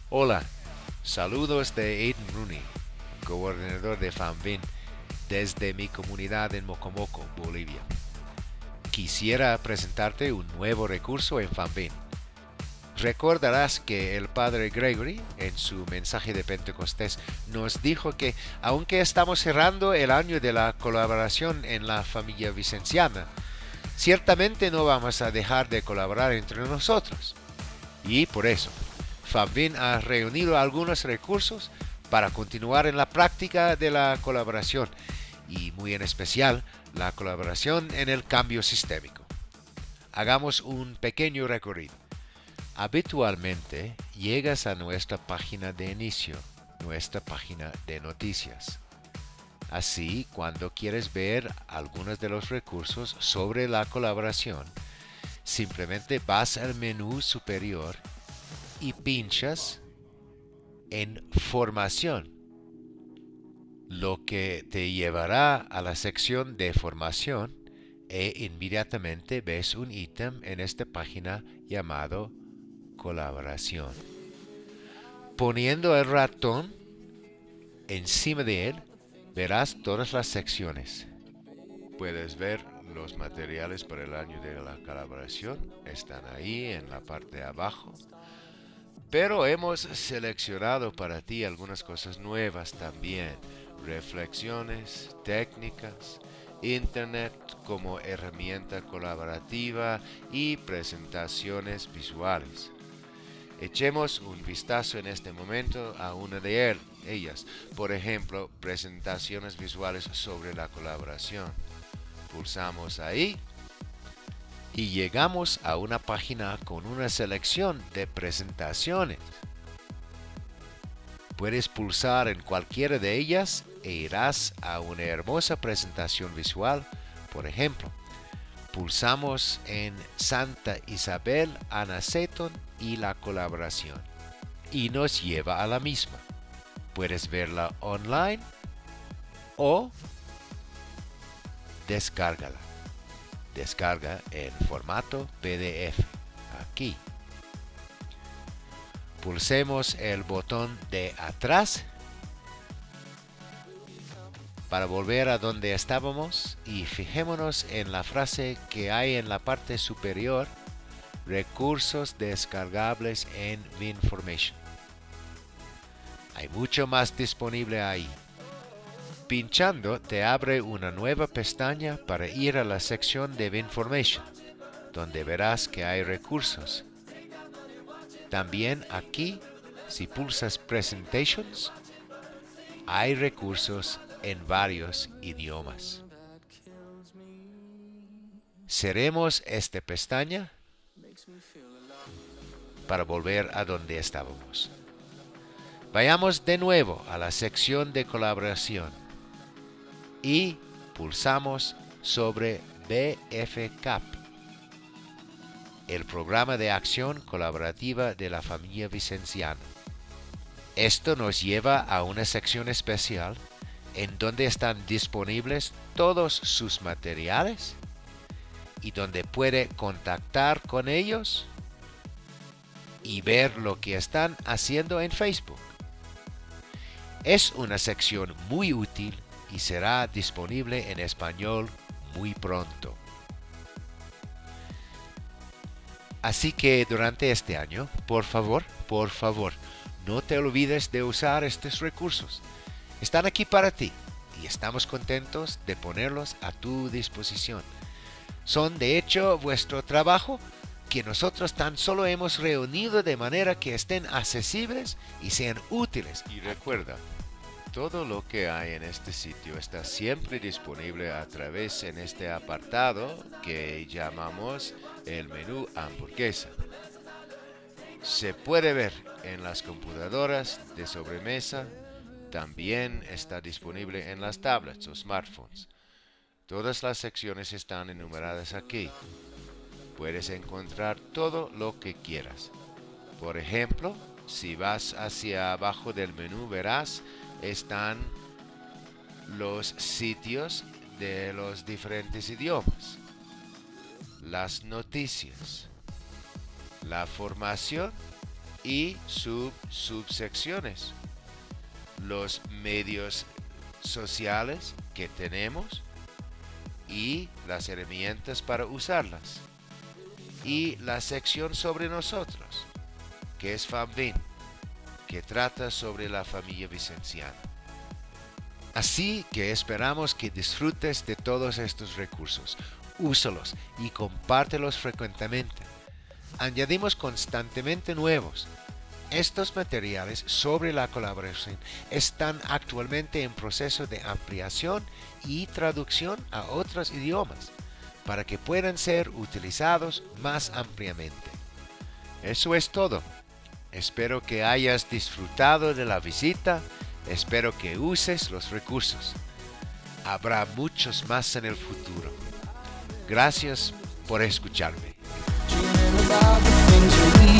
Hola, saludos de Aiden Rooney, coordinador de FAMVIN desde mi comunidad en Mocomoco, Bolivia. Quisiera presentarte un nuevo recurso en FAMVIN. Recordarás que el padre Gregory, en su mensaje de Pentecostés, nos dijo que, aunque estamos cerrando el año de la colaboración en la familia vicenciana, ciertamente no vamos a dejar de colaborar entre nosotros. Y por eso, FAMVIN ha reunido algunos recursos para continuar en la práctica de la colaboración y muy en especial la colaboración en el cambio sistémico. Hagamos un pequeño recorrido. Habitualmente llegas a nuestra página de inicio, nuestra página de noticias. Así, cuando quieres ver algunos de los recursos sobre la colaboración, simplemente vas al menú superior y pinchas en Formación, lo que te llevará a la sección de Formación e inmediatamente ves un ítem en esta página llamado Colaboración. Poniendo el ratón encima de él, verás todas las secciones. Puedes ver los materiales para el año de la colaboración, están ahí en la parte de abajo. Pero hemos seleccionado para ti algunas cosas nuevas también. Reflexiones, técnicas, Internet como herramienta colaborativa y presentaciones visuales. Echemos un vistazo en este momento a una de ellas. Por ejemplo, presentaciones visuales sobre la colaboración. Pulsamos ahí y llegamos a una página con una selección de presentaciones. Puedes pulsar en cualquiera de ellas e irás a una hermosa presentación visual. Por ejemplo, pulsamos en Santa Isabel Anaceton y la colaboración y nos lleva a la misma. Puedes verla online o descárgala. Descarga en formato PDF. Aquí. Pulsemos el botón de atrás para volver a donde estábamos y fijémonos en la frase que hay en la parte superior: recursos descargables en VinFormation. Hay mucho más disponible ahí. Pinchando te abre una nueva pestaña para ir a la sección de VinFormation, donde verás que hay recursos. También aquí, si pulsas Presentations, hay recursos en varios idiomas. Cerremos esta pestaña para volver a donde estábamos. Vayamos de nuevo a la sección de colaboración y pulsamos sobre BFCAP, el programa de acción colaborativa de la familia vicenciana. Esto nos lleva a una sección especial en donde están disponibles todos sus materiales y donde puede contactar con ellos y ver lo que están haciendo en Facebook. Es una sección muy útil y será disponible en español muy pronto. Así que durante este año, por favor, no te olvides de usar estos recursos. Están aquí para ti y estamos contentos de ponerlos a tu disposición. Son de hecho vuestro trabajo que nosotros tan solo hemos reunido de manera que estén accesibles y sean útiles. Y recuerda, todo lo que hay en este sitio está siempre disponible a través en este apartado que llamamos el menú hamburguesa. Se puede ver en las computadoras de sobremesa, también está disponible en las tablets o smartphones. Todas las secciones están enumeradas aquí. Puedes encontrar todo lo que quieras. Por ejemplo, si vas hacia abajo del menú verás están los sitios de los diferentes idiomas, las noticias, la formación y subsecciones. Los medios sociales que tenemos y las herramientas para usarlas. Y la sección sobre nosotros, que es FAMVIN, que trata sobre la familia vicenciana. Así que esperamos que disfrutes de todos estos recursos. Úsalos y compártelos frecuentemente. Añadimos constantemente nuevos. Estos materiales sobre la colaboración están actualmente en proceso de ampliación y traducción a otros idiomas para que puedan ser utilizados más ampliamente. Eso es todo. Espero que hayas disfrutado de la visita. Espero que uses los recursos. Habrá muchos más en el futuro. Gracias por escucharme.